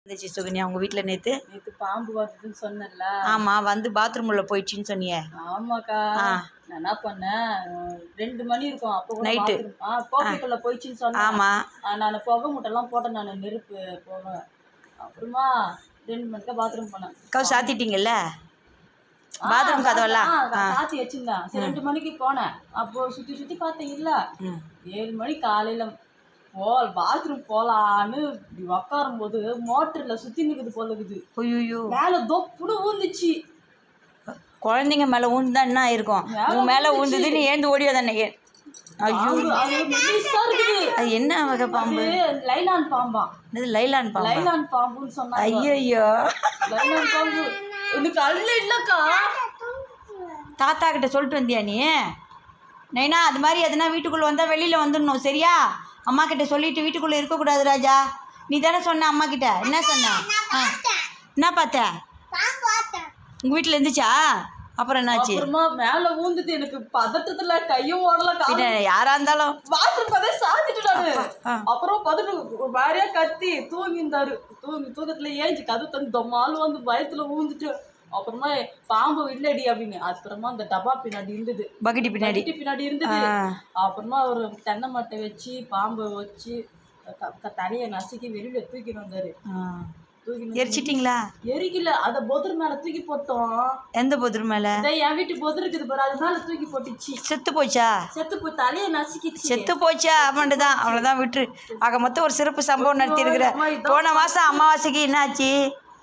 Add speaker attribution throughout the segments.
Speaker 1: இருந்துச்சு சுகன்யா உங்கள் வீட்டில் நேற்று
Speaker 2: பாம்பு வருதுன்னு சொன்னல.
Speaker 1: ஆமாம், வந்து பாத்ரூமில் போயிடுச்சின்னு சொன்னியே.
Speaker 2: ஆமாக்கா, நான் என்ன பண்ணேன், 2 மணி இருக்கும் அப்போ கூட
Speaker 1: நைட்டு
Speaker 2: கோப்பைக்குள்ளே போயிடுச்சின்னு சொன்னேன்.
Speaker 1: ஆமாம்,
Speaker 2: நான் புகை மூட்டைலாம் போட்டேன், நான் நெருப்பு போவேன். அப்புறமா 2 மணிக்கா பாத்ரூம் போனேன்.
Speaker 1: கவு சாத்திட்டீங்கல்ல பாத்ரூம் கதவெல்லாம்?
Speaker 2: சாத்தி வச்சுருந்தேன். சரி 2 மணிக்கு போனேன். அப்போது சுற்றி சுற்றி பார்த்தேன். இல்லை 7 மணி காலையில் பாத்ரூம் போகலான்னு உக்காரும் போது மோட்டரில் சுற்றி நிற்குது போல இருக்குது.
Speaker 1: ஐயோ,
Speaker 2: மேலே தொப்புன்னு ஊந்துச்சு.
Speaker 1: குழந்தைங்க மேலே ஊந்துதான் என்ன ஆயிருக்கும்? உன் மேலே ஊந்துதுன்னு ஏந்து ஓடியோ தானே? ஐயோ, அது என்ன வகை பாம்பு?
Speaker 2: லைலான் பாம்பா?
Speaker 1: லைலான் பாம்பு?
Speaker 2: லைலான் பாம்புன்னு சொன்னாங்க.
Speaker 1: ஐயோ,
Speaker 2: லைலான் பாம்பு எனக்கு அல்ல இல்லைக்கா.
Speaker 1: தாத்தா கிட்ட சொல்லிட்டு வந்தியா நீ? நைனா அது மாதிரி எதுனா வீட்டுக்குள்ளே வந்தால் வெளியில் வந்துடணும், சரியா? அம்மா கிட்ட சொல்லிட்டு வீட்டுக்குள்ளே இருக்கக்கூடாது ராஜா. நீ தானே சொன்ன அம்மா கிட்ட? என்ன சொன்ன? என்ன பார்த்த? உங்கள் வீட்டில் இருந்துச்சா? அப்புறம் என்னாச்சு?
Speaker 2: அப்புறமா மேலே ஊந்துட்டு எனக்கு பதட்டத்தில் கையும் ஓடல.
Speaker 1: யாரா இருந்தாலும்
Speaker 2: பாத்ரூம் கதை சாத்திட்டு அப்புறம் பதட்டு மாதிரியா கத்தி தூங்கியிருந்தாரு. தூக்கத்தில் ஏஞ்சி கதை தந்து தொம்மாலும் வந்து பயத்தில் ஊந்துட்டு அப்புறமா பாம்பு இல்லடி அப்படின்னு. அப்புறமா அந்த டப்பா பின்னாடி இருந்தது, பக்கெட்டு பின்னாடி இருந்தது. அப்புறமா ஒரு தென்னை மட்டை வச்சு பாம்பை வச்சு தனியை நசுக்கி வெளியில தூக்கிட்டு வந்தாரு.
Speaker 1: எரிச்சிட்டிங்களா? எரிக்கல,
Speaker 2: அதை பொதுர் மேல தூக்கி போட்டோம்.
Speaker 1: எந்த பொதுர் மேல?
Speaker 2: என் வீட்டு பொதுர் இருக்குது பாரு, அது மேல தூக்கி போட்டுச்சு.
Speaker 1: செத்து போச்சா?
Speaker 2: செத்து போய் தலையை நசுக்கிச்சு.
Speaker 1: செத்து போச்சா? ஆமாண்டுதான், அவ்வளோதான், விட்டுரு. ஆக மொத்தம் ஒரு சிறப்பு சம்பவம் நடத்தி இருக்கிற. போன மாதம் அமாவாசைக்கு என்னாச்சு?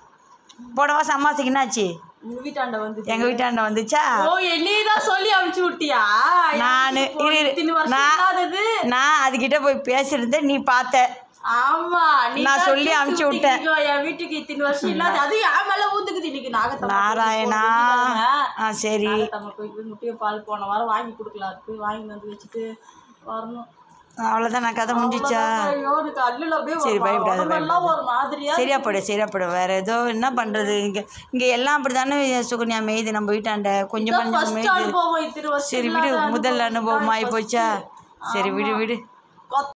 Speaker 2: உங்க வீட்டாண்ட வந்து
Speaker 1: எங்க வீட்டாண்ட வந்துச்சா?
Speaker 2: என்னதான் சொல்லி அனுப்பிச்சு விட்டியா?
Speaker 1: நான் அதுகிட்ட போய் பேசிருந்தேன், நீ பார்த்த.
Speaker 2: ஆமா,
Speaker 1: நான் சொல்லி அனுப்பிச்சு விட்டேன்.
Speaker 2: என் வீட்டுக்கு இத்தனை வருஷம் இல்லாத அது என் மேல ஊந்துக்குது. இன்னைக்கு
Speaker 1: நாராயணா, சரி
Speaker 2: போய் முட்டையும் பால் போன வாரம் வாங்கி கொடுக்கலாம், போய் வாங்கி வந்து வச்சுட்டு வரணும்.
Speaker 1: அவ்வளோதான், நான் கதை முடிஞ்சிச்சா? சரி, பயப்படாத, சரியா போடு. வேற ஏதோ என்ன பண்றது? இங்கே எல்லாம் அப்படி தானே சுகன்யா மேய்து நம்ம வீட்டாண்ட. கொஞ்சம் கொஞ்சம் மேய்து. சரி விடு, முதல் அனுபவம் ஆகி போச்சா? சரி விடு.